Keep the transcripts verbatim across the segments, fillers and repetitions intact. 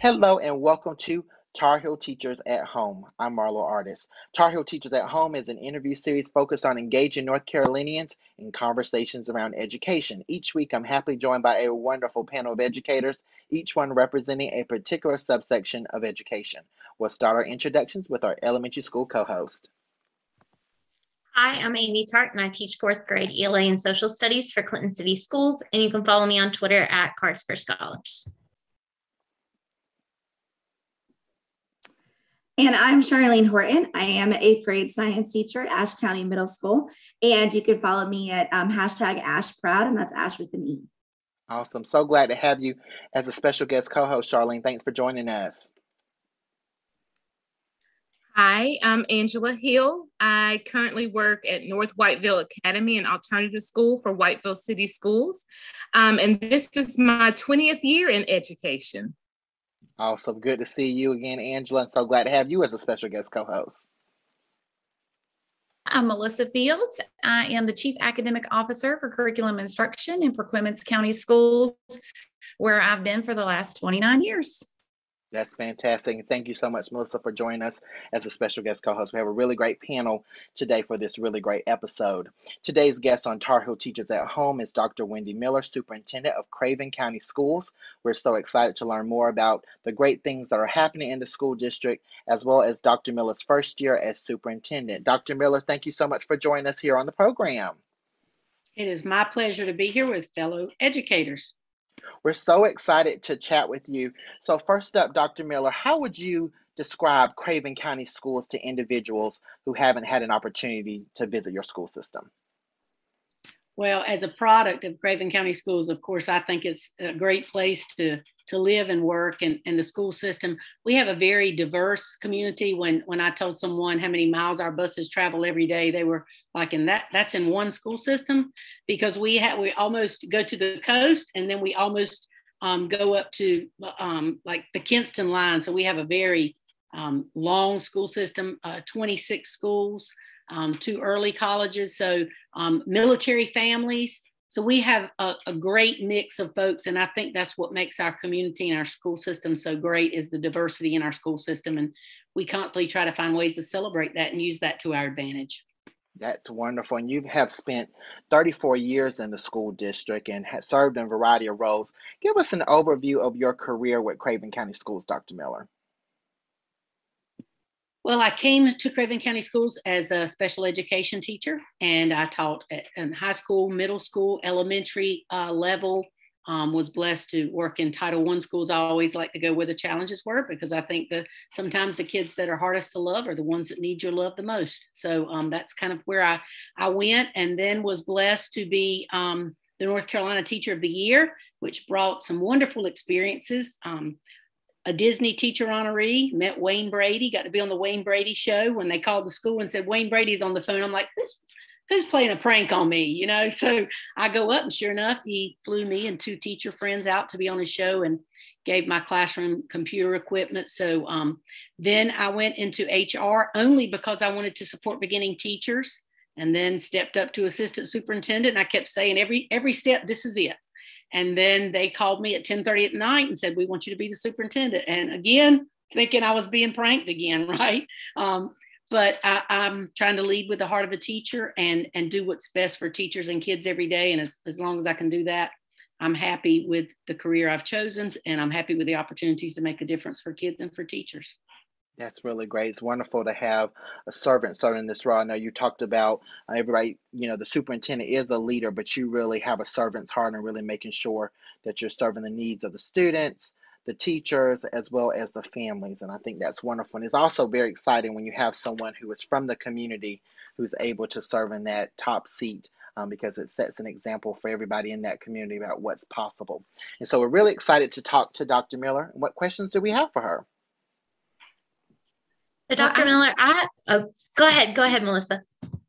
Hello and welcome to Tar Heel Teachers at Home. I'm Marlo Artis. Tar Heel Teachers at Home is an interview series focused on engaging North Carolinians in conversations around education. Each week, I'm happily joined by a wonderful panel of educators, each one representing a particular subsection of education. We'll start our introductions with our elementary school co-host. Hi, I'm Amy Tart, and I teach fourth grade E L A and Social Studies for Clinton City Schools, and you can follow me on Twitter at Cards for Scholars. And I'm Charlene Horton. I am an eighth grade science teacher at Ashe County Middle School. And you can follow me at um, hashtag Ashe Proud, and that's Ashe with an E. Awesome. So glad to have you as a special guest co-host, Charlene. Thanks for joining us. Hi, I'm Angela Hill. I currently work at North Whiteville Academy, an alternative school for Whiteville City Schools. Um, and this is my twentieth year in education. Awesome. Good to see you again, Angela. And so glad to have you as a special guest co-host. I'm Melissa Fields. I am the Chief Academic Officer for Curriculum Instruction in Perquimans County Schools, where I've been for the last twenty-nine years. That's fantastic. And thank you so much, Melissa, for joining us as a special guest co-host. We have a really great panel today for this really great episode. Today's guest on Tar Heel Teachers at Home is Doctor Wendy Miller, Superintendent of Craven County Schools. We're so excited to learn more about the great things that are happening in the school district, as well as Doctor Miller's first year as superintendent. Doctor Miller, thank you so much for joining us here on the program. It is my pleasure to be here with fellow educators. We're so excited to chat with you. So first up, Doctor Miller, how would you describe Craven County Schools to individuals who haven't had an opportunity to visit your school system? Well, as a product of Craven County Schools, of course, I think it's a great place to, to live and work. And, and the school system, we have a very diverse community. When, when I told someone how many miles our buses travel every day, they were like, and that that's in one school system, because we have, we almost go to the coast, and then we almost um, go up to um, like the Kinston line. So we have a very um, long school system, uh, twenty-six schools, um, two early colleges, so um, military families. So we have a, a great mix of folks. And I think that's what makes our community and our school system so great, is the diversity in our school system. And we constantly try to find ways to celebrate that and use that to our advantage. That's wonderful. And you have spent thirty-four years in the school district and have served in a variety of roles. Give us an overview of your career with Craven County Schools, Doctor Miller. Well, I came to Craven County Schools as a special education teacher, and I taught at, in high school, middle school, elementary uh, level. Um, was blessed to work in Title one schools. I always like to go where the challenges were, because I think that sometimes the kids that are hardest to love are the ones that need your love the most. So um, that's kind of where I, I went, and then was blessed to be um, the North Carolina Teacher of the Year, which brought some wonderful experiences. Um, a Disney teacher honoree, met Wayne Brady, got to be on the Wayne Brady show. When they called the school and said, Wayne Brady's on the phone, I'm like, this who's playing a prank on me, you know? So I go up, and sure enough, he flew me and two teacher friends out to be on his show and gave my classroom computer equipment. So um, then I went into H R only because I wanted to support beginning teachers, and then stepped up to assistant superintendent. And I kept saying every, every step, this is it. And then they called me at ten thirty at night and said, we want you to be the superintendent. And again, thinking I was being pranked again, right? Um, But I, I'm trying to lead with the heart of a teacher and, and do what's best for teachers and kids every day. And as, as long as I can do that, I'm happy with the career I've chosen, and I'm happy with the opportunities to make a difference for kids and for teachers. That's really great. It's wonderful to have a servant serving this role. I know you talked about uh, everybody, you know, the superintendent is a leader, but you really have a servant's heart and really making sure that you're serving the needs of the students, the teachers, as well as the families. And I think that's wonderful. And it's also very exciting when you have someone who is from the community who's able to serve in that top seat, um, because it sets an example for everybody in that community about what's possible. And so we're really excited to talk to Doctor Miller. What questions do we have for her? So Doctor Miller, I, oh, go ahead. Go ahead, Melissa.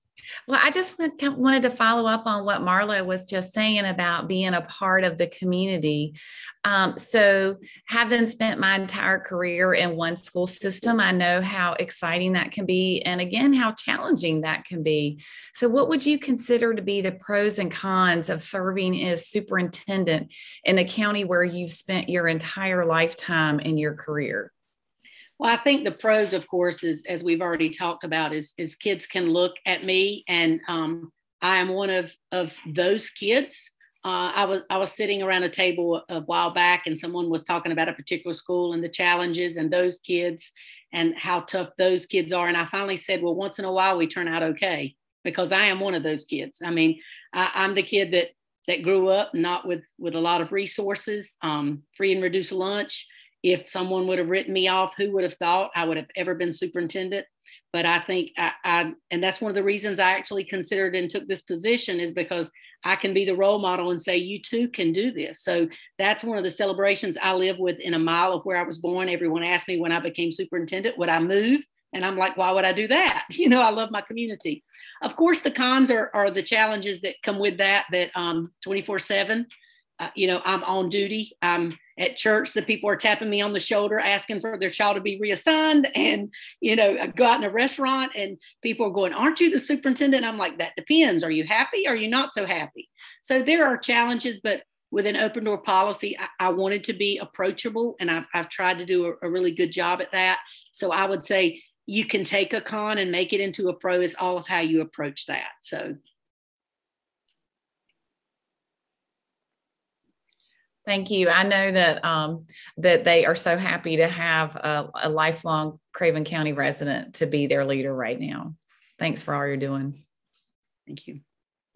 Well, I just wanted to follow up on what Marla was just saying about being a part of the community. Um, so having spent my entire career in one school system, I know how exciting that can be. And again, how challenging that can be. So what would you consider to be the pros and cons of serving as superintendent in the county where you've spent your entire lifetime in your career? Well, I think the pros, of course, is, as we've already talked about, is, is kids can look at me, and um, I am one of, of those kids. Uh, I was I was sitting around a table a while back, and someone was talking about a particular school and the challenges and those kids and how tough those kids are. And I finally said, well, once in a while we turn out okay, because I am one of those kids. I mean, I, I'm the kid that that grew up not with, with a lot of resources, um, free and reduced lunch. If someone would have written me off, who would have thought I would have ever been superintendent? But I think I, I, and that's one of the reasons I actually considered and took this position, is because I can be the role model and say, you too can do this. So that's one of the celebrations I live with in a mile of where I was born. Everyone asked me when I became superintendent, would I move? And I'm like, why would I do that? You know, I love my community. Of course, the cons are, are the challenges that come with that, that um, twenty-four seven, uh, you know, I'm on duty. I'm at church, the people are tapping me on the shoulder, asking for their child to be reassigned. And, you know, I go out in a restaurant and people are going, aren't you the superintendent? I'm like, that depends. Are you happy? Are you not so happy? So there are challenges, but with an open door policy, I, I wanted to be approachable, and I've, I've tried to do a, a really good job at that. So I would say you can take a con and make it into a pro. Is all of how you approach that. So. Thank you. I know that um, that they are so happy to have a, a lifelong Craven County resident to be their leader right now. Thanks for all you're doing. Thank you.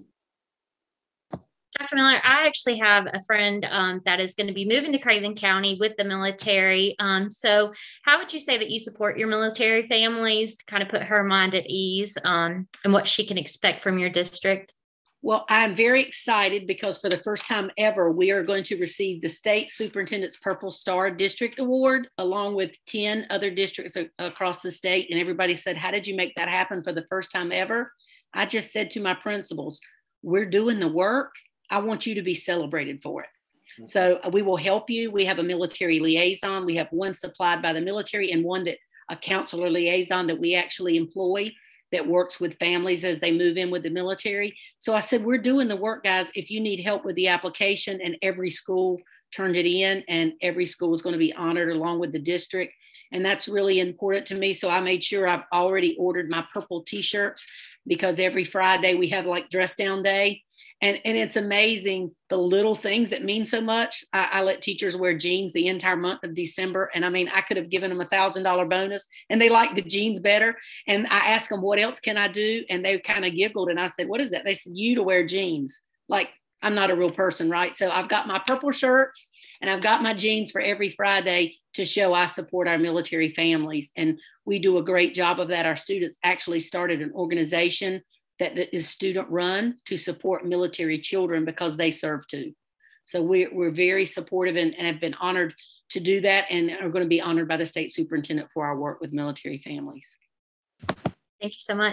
Doctor Miller, I actually have a friend um, that is going to be moving to Craven County with the military. Um, so how would you say that you support your military families to kind of put her mind at ease um, and what she can expect from your district? Well, I'm very excited because for the first time ever, we are going to receive the State Superintendent's Purple Star District Award, along with ten other districts across the state. And everybody said, how did you make that happen for the first time ever? I just said to my principals, we're doing the work. I want you to be celebrated for it. Mm-hmm. So we will help you. We have a military liaison. We have one supplied by the military and one that a counselor liaison that we actually employ, that works with families as they move in with the military. So I said, we're doing the work, guys. If you need help with the application, and every school turned it in, and every school is going to be honored along with the district. And that's really important to me. So I made sure I've already ordered my purple t-shirts, because every Friday we have like dress down day. And, and it's amazing the little things that mean so much. I, I let teachers wear jeans the entire month of December. And I mean, I could have given them a thousand dollar bonus, and they like the jeans better. And I asked them, what else can I do? And they kind of giggled. And I said, what is that? They said, you to wear jeans. Like, I'm not a real person, right? So I've got my purple shirts and I've got my jeans for every Friday to show I support our military families. And we do a great job of that. Our students actually started an organization that is student run to support military children because they serve too. So we're, we're very supportive and, and have been honored to do that, and are going to be honored by the state superintendent for our work with military families. Thank you so much.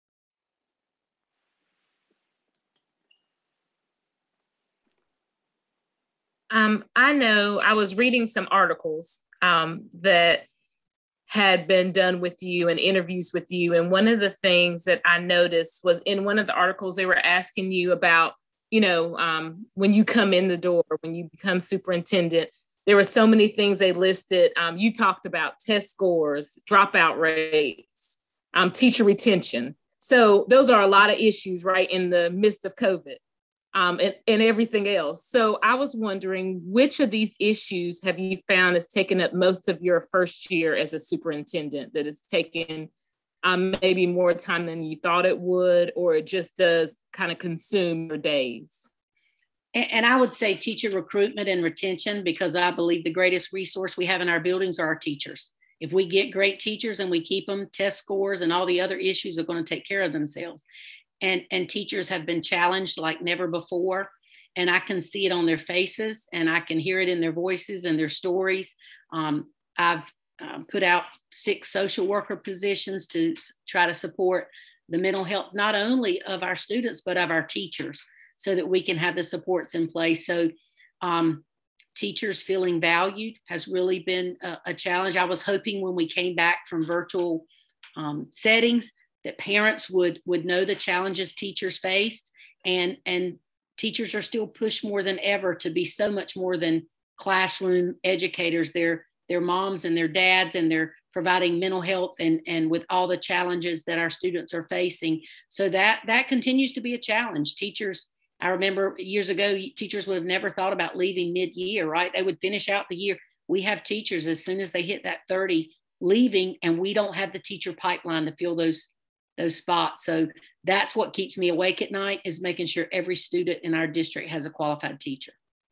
Um, I know I was reading some articles um, that had been done with you and interviews with you. And one of the things that I noticed was in one of the articles, they were asking you about, you know, um, when you come in the door, when you become superintendent, there were so many things they listed. Um, you talked about test scores, dropout rates, um, teacher retention. So those are a lot of issues right in the midst of COVID. Um, and, and everything else. So I was wondering, which of these issues have you found has taken up most of your first year as a superintendent, that it's taken um, maybe more time than you thought it would, or it just does kind of consume your days? And, and I would say teacher recruitment and retention, because I believe the greatest resource we have in our buildings are our teachers. If we get great teachers and we keep them, test scores and all the other issues are going to take care of themselves. And, and teachers have been challenged like never before. And I can see it on their faces, and I can hear it in their voices and their stories. Um, I've uh, put out six social worker positions to s- try to support the mental health, not only of our students, but of our teachers, so that we can have the supports in place. So um, teachers feeling valued has really been a, a challenge. I was hoping when we came back from virtual um, settings that parents would, would know the challenges teachers faced, and, and teachers are still pushed more than ever to be so much more than classroom educators. They're, they're moms and their dads, and they're providing mental health and, and with all the challenges that our students are facing. So that, that continues to be a challenge. Teachers, I remember years ago, teachers would have never thought about leaving mid-year, right? They would finish out the year. We have teachers, as soon as they hit that thirty, leaving, and we don't have the teacher pipeline to fill those, those spots. So that's what keeps me awake at night, is making sure every student in our district has a qualified teacher.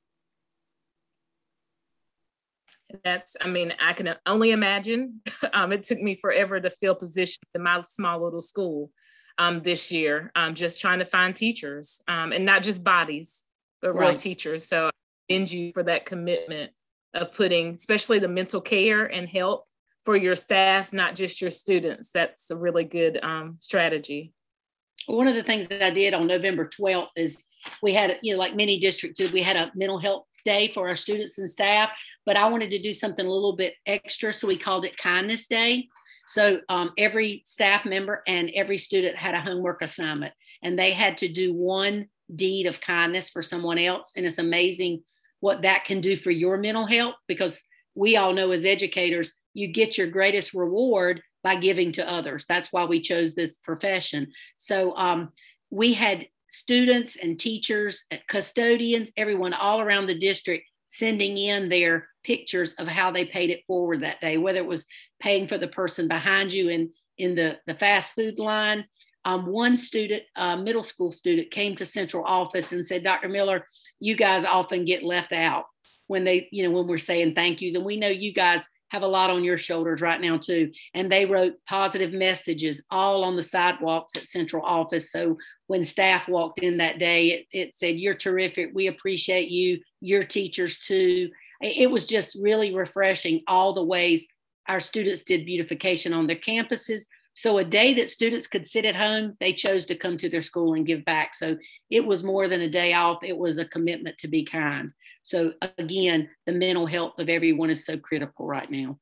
That's, I mean, I can only imagine. Um, it took me forever to fill positions in my small little school um, this year. Um, just trying to find teachers, um, and not just bodies, but real Right. teachers. So I commend you for that commitment of putting, especially the mental care and help for your staff, not just your students. That's a really good um, strategy. One of the things that I did on November twelfth is we had, you know, like many districts did, we had a mental health day for our students and staff, but I wanted to do something a little bit extra. So we called it Kindness Day. So um, every staff member and every student had a homework assignment, and they had to do one deed of kindness for someone else. And it's amazing what that can do for your mental health, because we all know as educators, you get your greatest reward by giving to others. That's why we chose this profession. So um, we had students and teachers, custodians, everyone all around the district sending in their pictures of how they paid it forward that day, whether it was paying for the person behind you in, in the, the fast food line. Um, one student, a middle school student, came to central office and said, Doctor Miller, you guys often get left out when they, you know, when we're saying thank yous. And we know you guys have a lot on your shoulders right now too. And they wrote positive messages all on the sidewalks at central office. So when staff walked in that day, it, it said, you're terrific. We appreciate you. Your teachers too. It was just really refreshing, all the ways our students did beautification on their campuses. So a day that students could sit at home, they chose to come to their school and give back. So it was more than a day off. It was a commitment to be kind. So again, the mental health of everyone is so critical right now.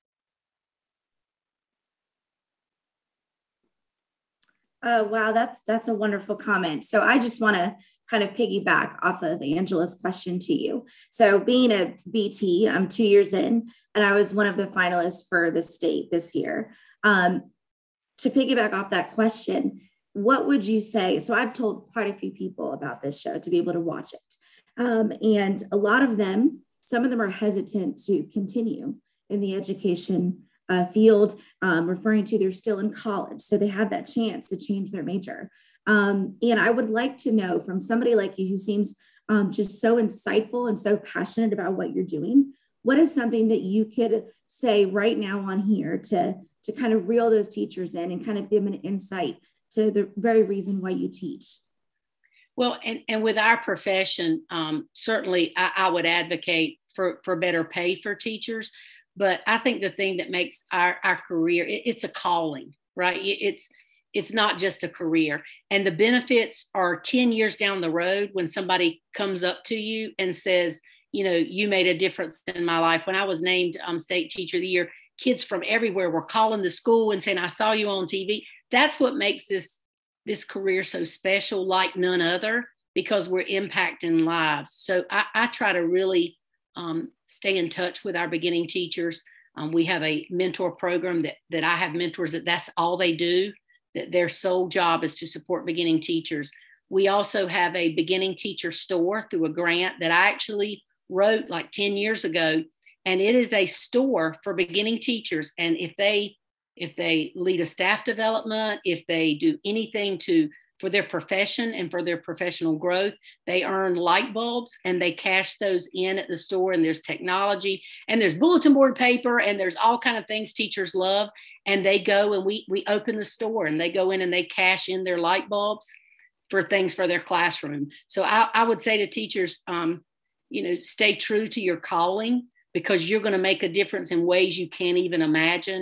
Oh, wow, that's that's a wonderful comment. So I just want to kind of piggyback off of Angela's question to you. So being a B T, I'm two years in, and I was one of the finalists for the state this year. Um, to piggyback off that question, what would you say? So I've told quite a few people about this show to be able to watch it. Um, and a lot of them, some of them are hesitant to continue in the education uh, field, um, referring to they're still in college. So they have that chance to change their major. Um, and I would like to know from somebody like you who seems um, just so insightful and so passionate about what you're doing, what is something that you could say right now on here to, to kind of reel those teachers in and kind of give them an insight to the very reason why you teach? Well, and, and with our profession, um, certainly I, I would advocate for, for better pay for teachers. But I think the thing that makes our, our career, it, it's a calling, right? It, it's it's not just a career. And the benefits are ten years down the road when somebody comes up to you and says, you know, you made a difference in my life. When I was named um, State Teacher of the Year, kids from everywhere were calling the school and saying, I saw you on T V. That's what makes this this career so special, like none other, because we're impacting lives. So I, I try to really um, stay in touch with our beginning teachers. Um, we have a mentor program that, that I have mentors that that's all they do, that their sole job is to support beginning teachers. We also have a beginning teacher store through a grant that I actually wrote like ten years ago. And it is a store for beginning teachers. And if they if they lead a staff development, if they do anything to for their profession and for their professional growth, they earn light bulbs and they cash those in at the store. And there's technology and there's bulletin board paper and there's all kind of things teachers love. And they go and we, we open the store and they go in and they cash in their light bulbs for things for their classroom. So I, I would say to teachers, um, you know, stay true to your calling, because you're going to make a difference in ways you can't even imagine.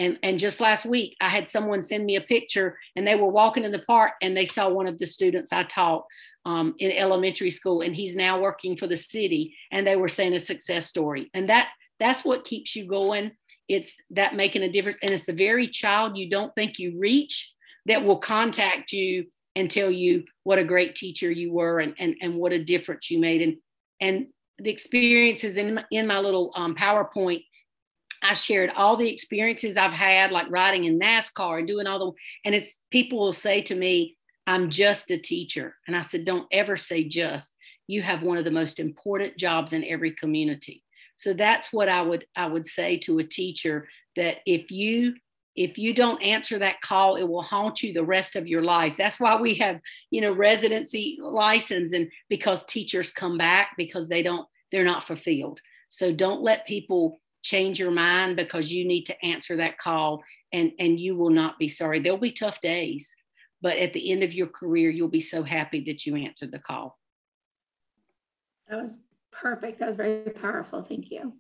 And, and just last week, I had someone send me a picture, and they were walking in the park and they saw one of the students I taught um, in elementary school, and he's now working for the city, and they were saying a success story. And that that's what keeps you going. It's that making a difference. And it's the very child you don't think you reach that will contact you and tell you what a great teacher you were, and, and, and what a difference you made. And, and the experiences in my, in my little um, PowerPoint, I shared all the experiences I've had, like riding in NASCAR and doing all the, and it's, people will say to me, I'm just a teacher. And I said, don't ever say just. You have one of the most important jobs in every community. So that's what I would, I would say to a teacher, that if you, if you don't answer that call, it will haunt you the rest of your life. That's why we have, you know, residency license, and because teachers come back because they don't, they're not fulfilled. So don't let people change your mind because you need to answer that call, and, and you will not be sorry. There'll be tough days, but at the end of your career, you'll be so happy that you answered the call. That was perfect. That was very powerful. Thank you.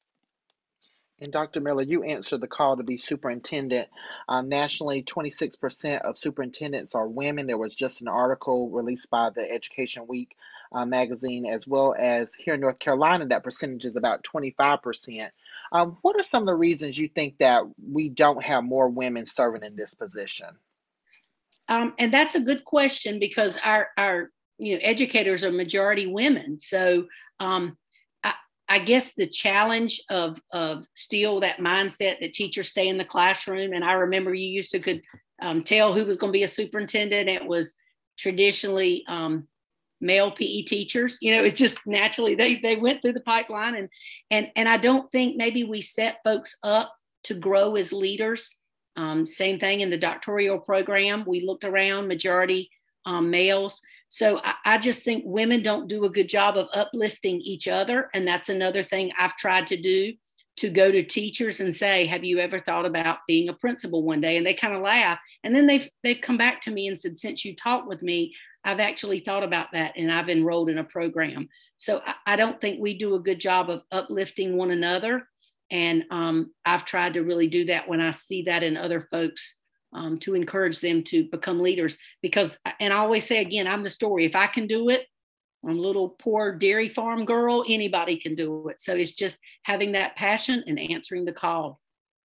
And Doctor Miller, you answered the call to be superintendent. Um, nationally, twenty-six percent of superintendents are women. There was just an article released by the Education Week uh, magazine, as well as here in North Carolina, that percentage is about twenty-five percent. Um, what are some of the reasons you think that we don't have more women serving in this position? Um, and that's a good question, because our, our you know, educators are majority women. So um, I, I guess the challenge of, of still that mindset that teachers stay in the classroom. And I remember you used to could um, tell who was going to be a superintendent. It was traditionally um, male P E teachers. You know, it's just naturally they they went through the pipeline. And and and I don't think maybe we set folks up to grow as leaders. Um, same thing in the doctoral program. We looked around, majority um, males. So I, I just think women don't do a good job of uplifting each other. And that's another thing I've tried to do, to go to teachers and say, have you ever thought about being a principal one day? And they kind of laugh. And then they've, they've come back to me and said, since you talked with me, I've actually thought about that, and I've enrolled in a program. So I, I don't think we do a good job of uplifting one another. And um, I've tried to really do that when I see that in other folks, um, to encourage them to become leaders. Because, and I always say again, I'm the story. If I can do it, I'm a little poor dairy farm girl, anybody can do it. So it's just having that passion and answering the call.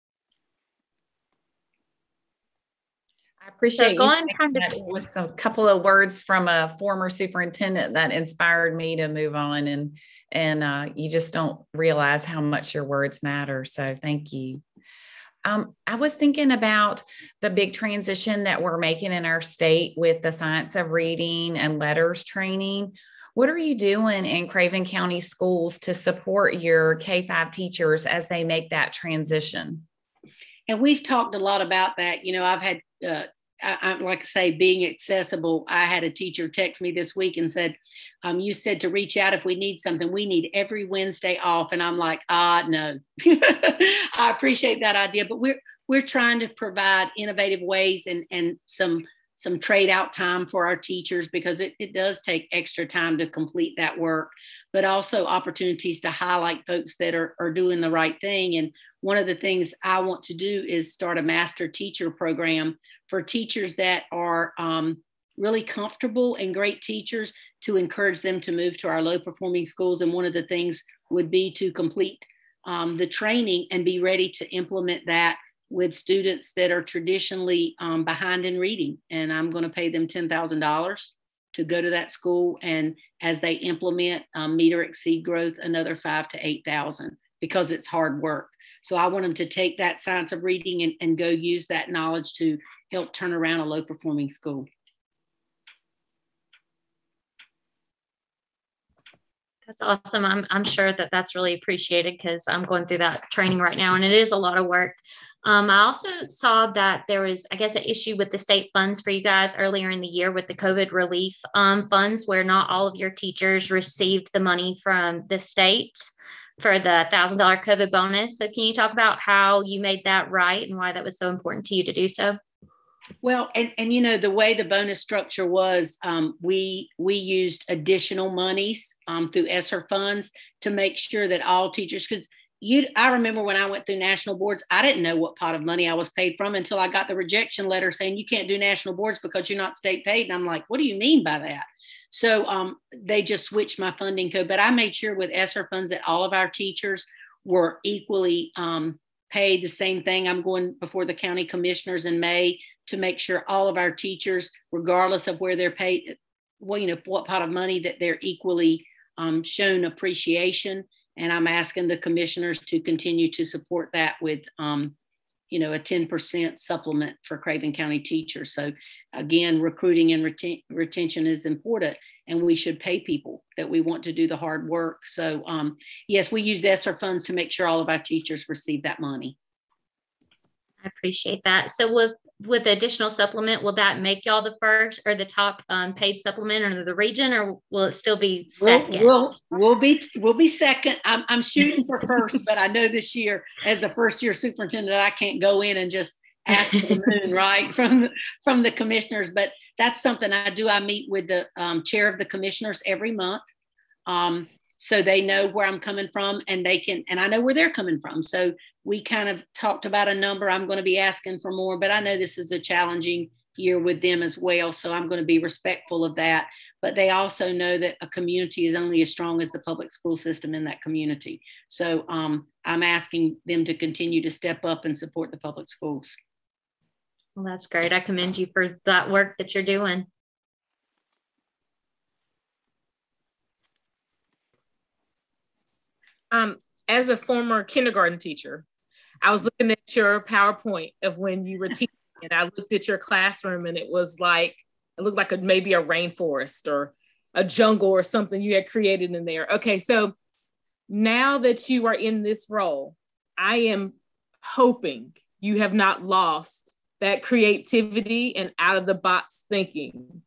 I appreciate so you going kind of, that. It was a couple of words from a former superintendent that inspired me to move on, and and uh, you just don't realize how much your words matter. So thank you. Um, I was thinking about the big transition that we're making in our state with the science of reading and letters training. What are you doing in Craven County Schools to support your K five teachers as they make that transition? And we've talked a lot about that. You know, I've had, uh, I, I, like I say, being accessible. I had a teacher text me this week and said, um, you said to reach out if we need something. We need every Wednesday off. And I'm like, ah, no. I appreciate that idea, but we're we're trying to provide innovative ways and, and some some trade out time for our teachers, because it, it does take extra time to complete that work, but also opportunities to highlight folks that are, are doing the right thing. And one of the things I want to do is start a master teacher program for teachers that are um, really comfortable and great teachers, to encourage them to move to our low performing schools. And one of the things would be to complete um, the training and be ready to implement that with students that are traditionally um, behind in reading. And I'm going to pay them ten thousand dollars to go to that school. And as they implement um, meet or exceed growth, another five to eight thousand, because it's hard work. So I want them to take that science of reading and, and go use that knowledge to help turn around a low performing school. That's awesome. I'm, I'm sure that that's really appreciated, because I'm going through that training right now, and it is a lot of work. Um, I also saw that there was, I guess, an issue with the state funds for you guys earlier in the year with the COVID relief um, funds, where not all of your teachers received the money from the state for the one thousand dollars COVID bonus. So can you talk about how you made that right and why that was so important to you to do so? Well, and, and you know, the way the bonus structure was, um, we we used additional monies um, through ESSER funds to make sure that all teachers, because you, I remember when I went through national boards, I didn't know what pot of money I was paid from until I got the rejection letter saying you can't do national boards because you're not state paid. And I'm like, what do you mean by that? So um, they just switched my funding code, but I made sure with ESSER funds that all of our teachers were equally um, paid the same thing. I'm going before the county commissioners in May to make sure all of our teachers, regardless of where they're paid, well, you know, what pot of money, that they're equally um, shown appreciation. And I'm asking the commissioners to continue to support that with, um, you know, a ten percent supplement for Craven County teachers. So again, recruiting and reten- retention is important, and we should pay people that we want to do the hard work. So um, yes, we use ESSER funds to make sure all of our teachers receive that money. I appreciate that. So with with the additional supplement, will that make y'all the first or the top um, paid supplement under the region, or will it still be second? We'll, we'll, we'll be we'll be second. I'm, I'm shooting for first, but I know this year as a first year superintendent, I can't go in and just ask for the moon, right, from from the commissioners. But that's something I do. I meet with the um, chair of the commissioners every month. Um, So they know where I'm coming from, and they can, and I know where they're coming from. So we kind of talked about a number. I'm going to be asking for more, but I know this is a challenging year with them as well. So I'm going to be respectful of that. But they also know that a community is only as strong as the public school system in that community. So um, I'm asking them to continue to step up and support the public schools. Well, that's great. I commend you for that work that you're doing. Um, as a former kindergarten teacher, I was looking at your PowerPoint of when you were teaching, and I looked at your classroom, and it was like, it looked like a, maybe a rainforest or a jungle or something you had created in there. Okay, so now that you are in this role, I am hoping you have not lost that creativity and out of the box thinking.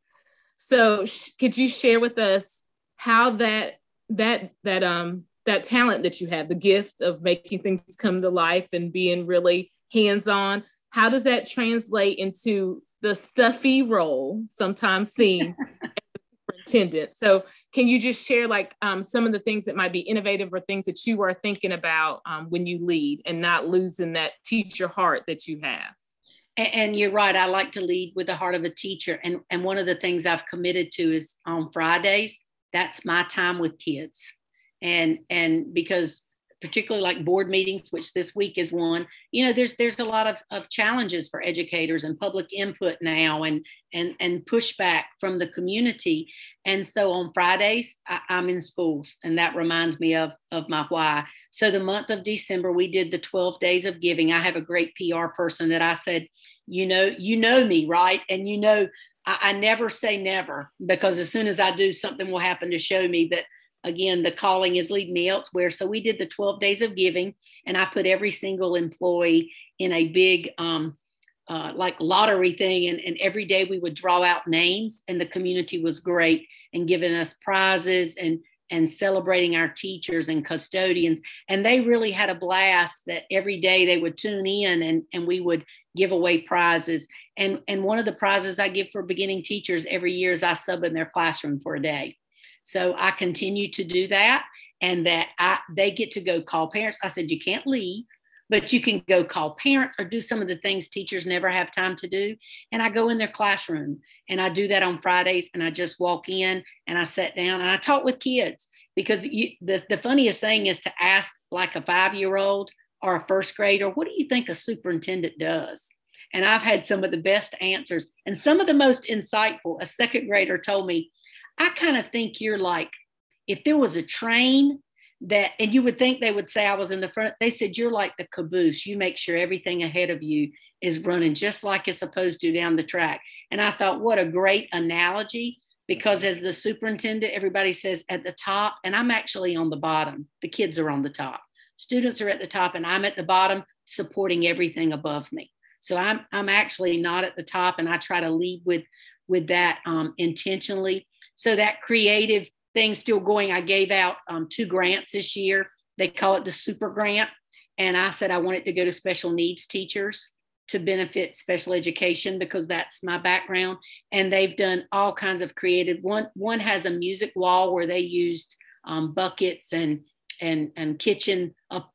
So sh- could you share with us how that, that, that, um, that talent that you have, the gift of making things come to life and being really hands-on, how does that translate into the stuffy role sometimes seen as a superintendent? So can you just share like um, some of the things that might be innovative or things that you are thinking about um, when you lead and not losing that teacher heart that you have? And, and you're right. I like to lead with the heart of a teacher. And, and one of the things I've committed to is on Fridays, that's my time with kids. And, and because particularly like board meetings, which this week is one, you know, there's, there's a lot of, of challenges for educators and public input now and, and, and pushback from the community. And so on Fridays, I, I'm in schools, and that reminds me of, of my why. So the month of December, we did the twelve days of giving. I have a great P R person that I said, you know, you know me, right? And you know, I, I never say never, because as soon as I do, something will happen to show me that, again, the calling is leading me elsewhere. So we did the twelve days of giving, and I put every single employee in a big um, uh, like lottery thing. And, and every day we would draw out names, and the community was great and giving us prizes and, and celebrating our teachers and custodians. And they really had a blast that every day they would tune in, and, and we would give away prizes. And, and one of the prizes I give for beginning teachers every year is I sub in their classroom for a day. So I continue to do that, and that I, they get to go call parents. I said, you can't leave, but you can go call parents or do some of the things teachers never have time to do. And I go in their classroom, and I do that on Fridays, and I just walk in and I sit down and I talk with kids, because you, the, the funniest thing is to ask like a five-year-old or a first grader, what do you think a superintendent does? And I've had some of the best answers and some of the most insightful. A second grader told me, I kind of think you're like, if there was a train that, and you would think they would say I was in the front, they said, you're like the caboose. You make sure everything ahead of you is running just like it's supposed to down the track. And I thought, what a great analogy, because as the superintendent, everybody says at the top, and I'm actually on the bottom. The kids are on the top. Students are at the top, and I'm at the bottom supporting everything above me. So I'm, I'm actually not at the top, and I try to lead with, with that um, intentionally. So that creative thing's still going. I gave out um, two grants this year. They call it the Super Grant. And I said I wanted to go to special needs teachers to benefit special education, because that's my background. And they've done all kinds of creative. One, one has a music wall where they used um, buckets and, and, and kitchen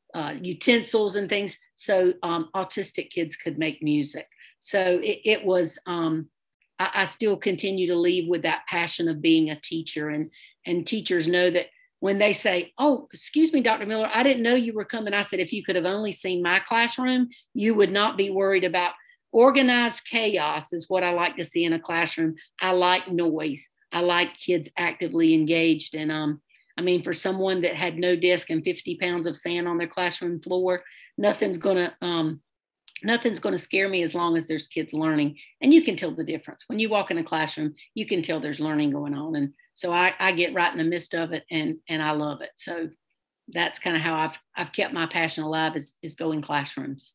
uh, utensils and things so um, autistic kids could make music. So it, it was, um, I, I still continue to leave with that passion of being a teacher. And, and teachers know that when they say, oh, excuse me, Doctor Miller, I didn't know you were coming. I said, if you could have only seen my classroom, you would not be worried about organized chaos is what I like to see in a classroom. I like noise. I like kids actively engaged. And um, I mean, for someone that had no desk and fifty pounds of sand on their classroom floor, nothing's gonna um, nothing's gonna scare me as long as there's kids learning. And you can tell the difference. When you walk in a classroom, you can tell there's learning going on. And so I, I get right in the midst of it, and and I love it. So that's kind of how I've I've kept my passion alive, is, is going classrooms.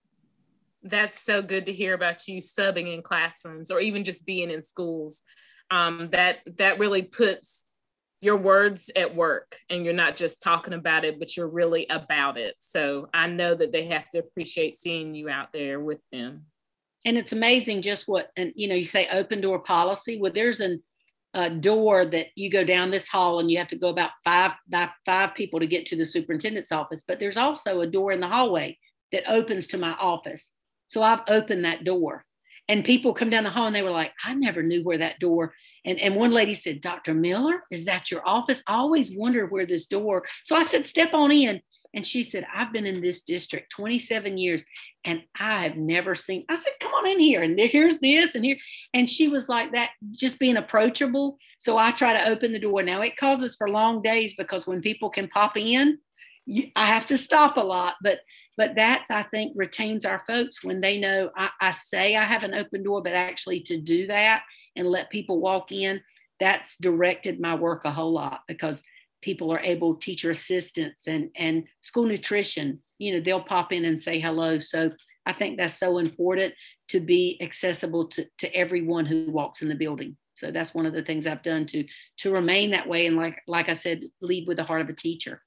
That's so good to hear about you subbing in classrooms or even just being in schools. Um, that that really puts your words at work, and you're not just talking about it, but you're really about it. So I know that they have to appreciate seeing you out there with them. And it's amazing just what, and you know, you say open door policy. Well, there's an, a door that you go down this hall and you have to go about five by five people to get to the superintendent's office. But there's also a door in the hallway that opens to my office. So I've opened that door, and people come down the hall and they were like, I never knew where that door. And, and one lady said, Doctor Miller, is that your office? I always wonder where this door. So I said, step on in. And she said, I've been in this district twenty-seven years and I have never seen. I said, come on in here. And here's this and here. And she was like that, just being approachable. So I try to open the door. Now it causes for long days because when people can pop in, you, I have to stop a lot. But But that's, I think, retains our folks when they know I, I say I have an open door, but actually to do that and let people walk in, that's directed my work a whole lot, because people are able, teacher assistants and, and school nutrition, you know, they'll pop in and say hello. So I think that's so important, to be accessible to, to everyone who walks in the building. So that's one of the things I've done to, to remain that way. And like, like I said, lead with the heart of a teacher.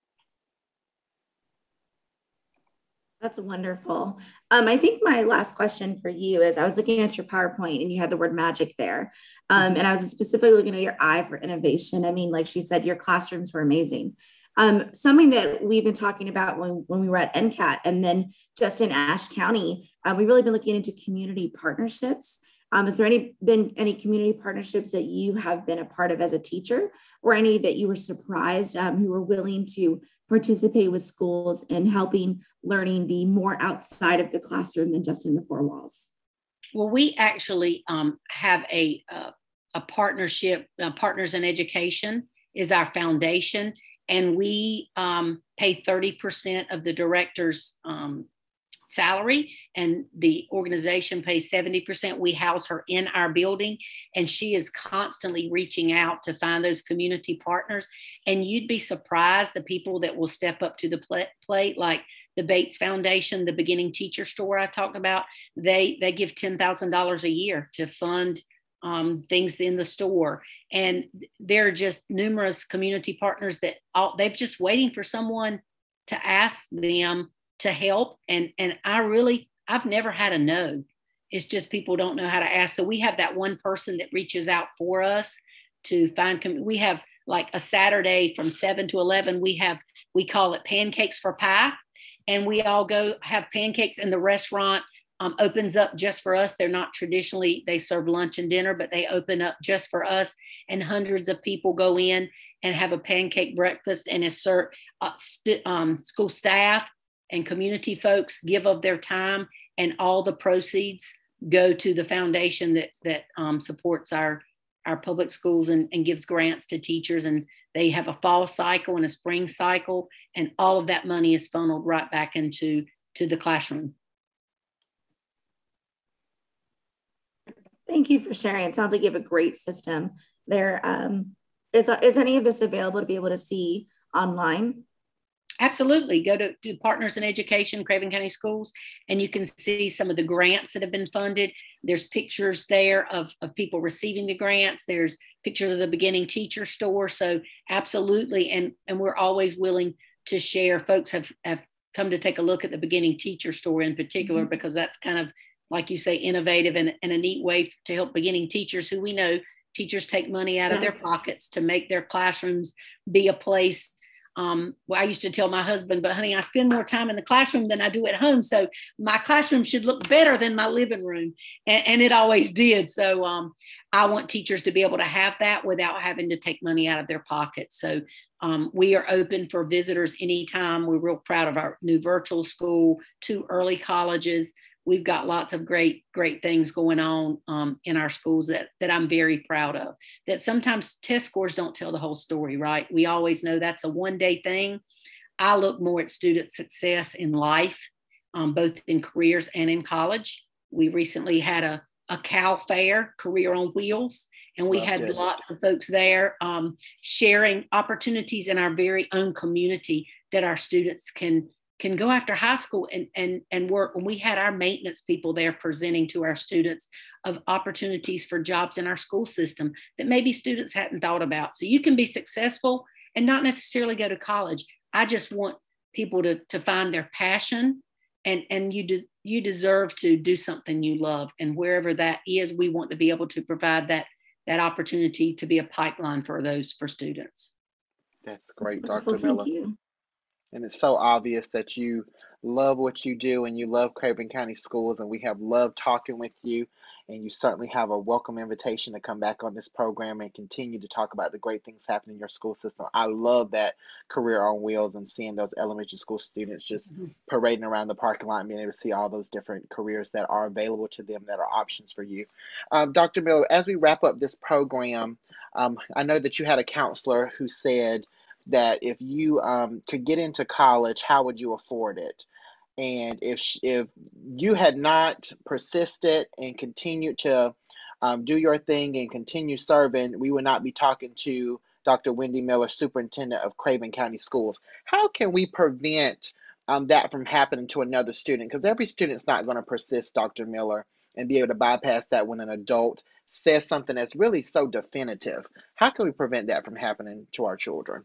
That's wonderful. Um, I think my last question for you is, I was looking at your PowerPoint and you had the word magic there. Um, and I was specifically looking at your eye for innovation. I mean, like she said, your classrooms were amazing. Um, something that we've been talking about when, when we were at N C A T, and then just in Ashe County, uh, we've really been looking into community partnerships. Um, has there any been any community partnerships that you have been a part of as a teacher, or any that you were surprised um, who were willing to participate with schools in helping learning be more outside of the classroom than just in the four walls? Well, we actually um, have a, uh, a partnership, uh, Partners in Education is our foundation, and we um, pay thirty percent of the director's um, salary, and the organization pays seventy percent. We house her in our building, and she is constantly reaching out to find those community partners. And you'd be surprised the people that will step up to the plate, like the Bates Foundation, the Beginning Teacher Store I talked about. They, they give ten thousand dollars a year to fund um, things in the store. And there are just numerous community partners that all, they're just waiting for someone to ask them to help. And, and I really, I've never had a no. It's just people don't know how to ask. So we have that one person that reaches out for us to find, we have like a Saturday from seven to eleven, we have, we call it Pancakes for Pie. And we all go have pancakes, and the restaurant um, opens up just for us. They're not traditionally, they serve lunch and dinner, but they open up just for us. And hundreds of people go in and have a pancake breakfast, and it's served, uh, st- um, school staff and community folks give of their time, and all the proceeds go to the foundation that that um, supports our, our public schools and, and gives grants to teachers. And they have a fall cycle and a spring cycle, and all of that money is funneled right back into to the classroom. Thank you for sharing. It sounds like you have a great system there. Um, is, is any of this available to be able to see online? Absolutely. Go to, to Partners in Education, Craven County Schools, and you can see some of the grants that have been funded. There's pictures there of, of people receiving the grants. There's pictures of the Beginning Teacher Store. So absolutely. And, and we're always willing to share. Folks have, have come to take a look at the Beginning Teacher Store in particular, mm-hmm. because that's kind of, like you say, innovative and, and a neat way to help beginning teachers, who we know teachers take money out yes. of their pockets to make their classrooms be a place Um, well, I used to tell my husband, but honey, I spend more time in the classroom than I do at home. So my classroom should look better than my living room. And, and it always did. So um, I want teachers to be able to have that without having to take money out of their pockets. So um, we are open for visitors anytime. We're real proud of our new virtual school, two early colleges. We've got lots of great, great things going on um, in our schools that, that I'm very proud of. That sometimes test scores don't tell the whole story, right? We always know that's a one-day thing. I look more at student success in life, um, both in careers and in college. We recently had a, a Cal Fair, Career on Wheels, and we Loved had it. lots of folks there um, sharing opportunities in our very own community that our students can can go after high school and, and, and work. When we had our maintenance people there presenting to our students of opportunities for jobs in our school system that maybe students hadn't thought about. So you can be successful and not necessarily go to college. I just want people to, to find their passion, and, and you, de- you deserve to do something you love. And wherever that is, we want to be able to provide that, that opportunity to be a pipeline for those, for students. That's great, That's Doctor Miller. Thank you. And it's so obvious that you love what you do and you love Craven County Schools, and we have loved talking with you. And you certainly have a welcome invitation to come back on this program and continue to talk about the great things happening in your school system. I love that Career on Wheels and seeing those elementary school students just mm-hmm. parading around the parking lot and being able to see all those different careers that are available to them, that are options for you. Um, Doctor Miller, as we wrap up this program, um, I know that you had a counselor who said that if you um, could get into college, how would you afford it? And if if you had not persisted and continued to um, do your thing and continue serving, we would not be talking to Doctor Wendy Miller, Superintendent of Craven County Schools. How can we prevent um, that from happening to another student? Because every student's not going to persist, Doctor Miller, and be able to bypass that when an adult says something that's really so definitive. How can we prevent that from happening to our children?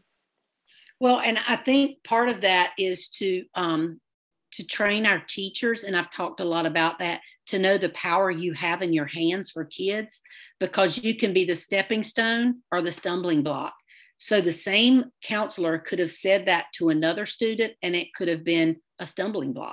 Well, and I think part of that is to um, to train our teachers, and I've talked a lot about that, to know the power you have in your hands for kids, because you can be the stepping stone or the stumbling block. So the same counselor could have said that to another student, and it could have been a stumbling block.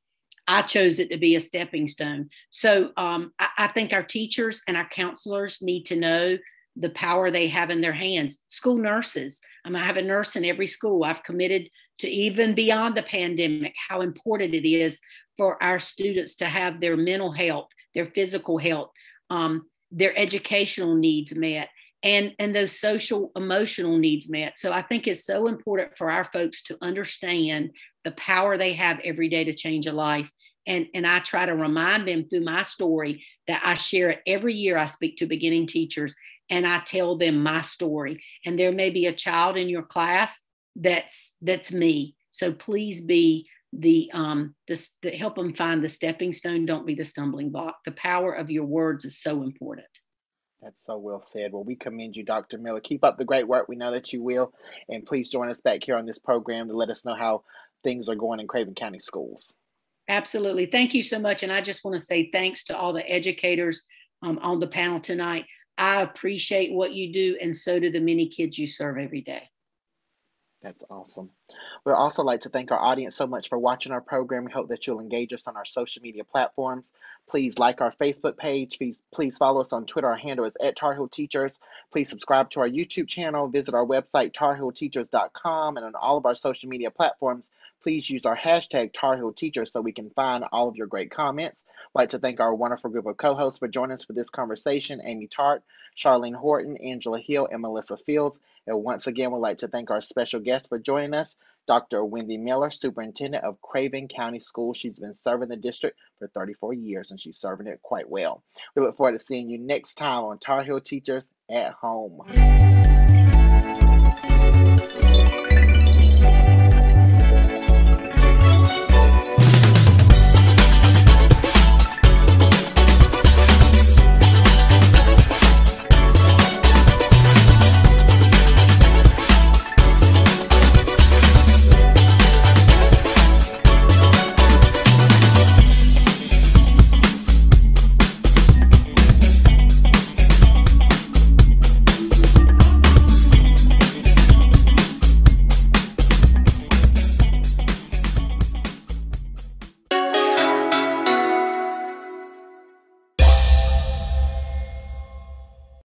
I chose it to be a stepping stone. So um, I, I think our teachers and our counselors need to know the power they have in their hands. School nurses. I, mean, I have a nurse in every school. I've committed to, even beyond the pandemic, how important it is for our students to have their mental health, their physical health, um, their educational needs met, and, and those social, emotional needs met. So I think it's so important for our folks to understand the power they have every day to change a life. And, and I try to remind them through my story that I share it every year. I speak to beginning teachers and I tell them my story. And there may be a child in your class that's that's me. So please be the um this the, help them find the stepping stone. Don't be the stumbling block. The power of your words is so important. That's so well said. Well, we commend you, Doctor Miller. Keep up the great work. We know that you will. And please join us back here on this program to let us know how things are going in Craven County Schools. Absolutely. Thank you so much. And I just want to say thanks to all the educators um, on the panel tonight. I appreciate what you do, and so do the many kids you serve every day. That's awesome. We'd also like to thank our audience so much for watching our program. We hope that you'll engage us on our social media platforms. Please like our Facebook page. Please, please follow us on Twitter. Our handle is at Tar Heel Teachers. Please subscribe to our YouTube channel. Visit our website, tar heel teachers dot com. And on all of our social media platforms, please use our hashtag Tar Heel Teachers so we can find all of your great comments. I'd like to thank our wonderful group of co-hosts for joining us for this conversation: Amy Tart, Charlene Horton, Angela Hill, and Melissa Fields. And once again, we'd like to thank our special guest for joining us, Doctor Wendy Miller, Superintendent of Craven County Schools. She's been serving the district for thirty-four years, and she's serving it quite well. We look forward to seeing you next time on Tar Heel Teachers at Home.